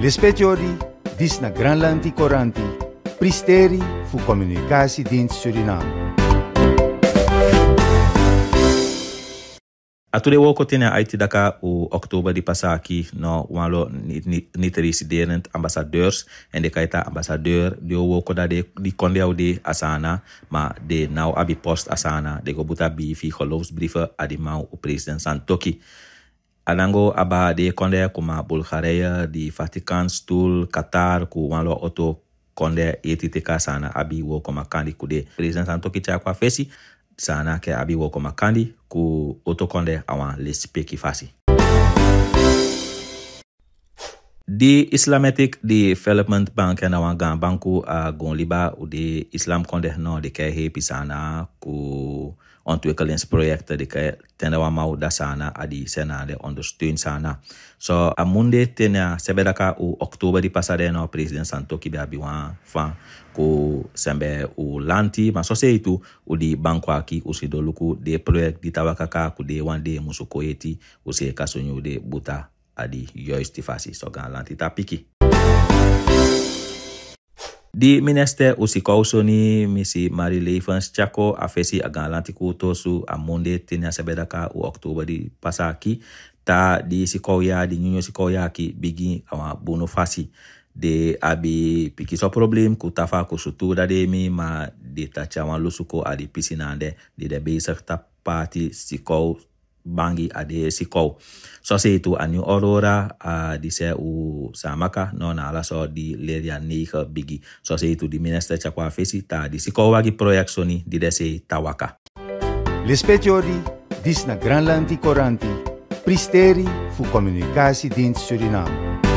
Lespetiori, dis na Granlandi Coranti, pristeri fu Communicatiedienst Suriname. Atude woko tene Haiti daka o oktober di pasaki no walo niet residerend ambassadeurs en de kaita ambassadeur de woko da de di konde de asana ma de nou abi post asana de go buta bi fi geloofsbrieven adi mau o president Santoki. Anango aba de konde kuma Bulgaria, di Vatican stoel, Qatar ku walo auto konde etiteka sana abi woko makandi kude president Santoki chakwa fesi sana ke abi woko makandi ku otokonde awan lespeki fasi. The Islamic Development Bank en awan gan banku a gon liba u de Islam konde no de ke he pisana ku ontwikkelingsprojecten de ke tende wa mau da sana adi sena de ondersteun sana. So amunde tena sebedaka u oktober di pasade no president Santoki be abi wan fan ku sembe u lanti ma so se itu u di banku aki u sido luku de project di tawakaka ku de wan de musuko eti u se kasonyu de buta adi yoisti fasi so gan lanti tapiki. Di minister usikosoni misi Marie Levens Chako afesi agan lanti kutosu amonde tenia sebedaka u oktober di pasaki ta di sikoya di nyunyo sikoya ki bigi awa bono fasi de abi piki so problem ku tafa ku sutura de mi ma de tachawan lusuko adi pisinande de bezig ta party siko bangi ade siko so se itu anu aurora di se u samaka no na ala so di leria nege bigi so se itu di minister chakwa fesi ta di siko wagi proyeksoni di dese tawaka. Lespetiori, dis na Granlandi Coranti, pristeri fu Communicatiedienst Suriname.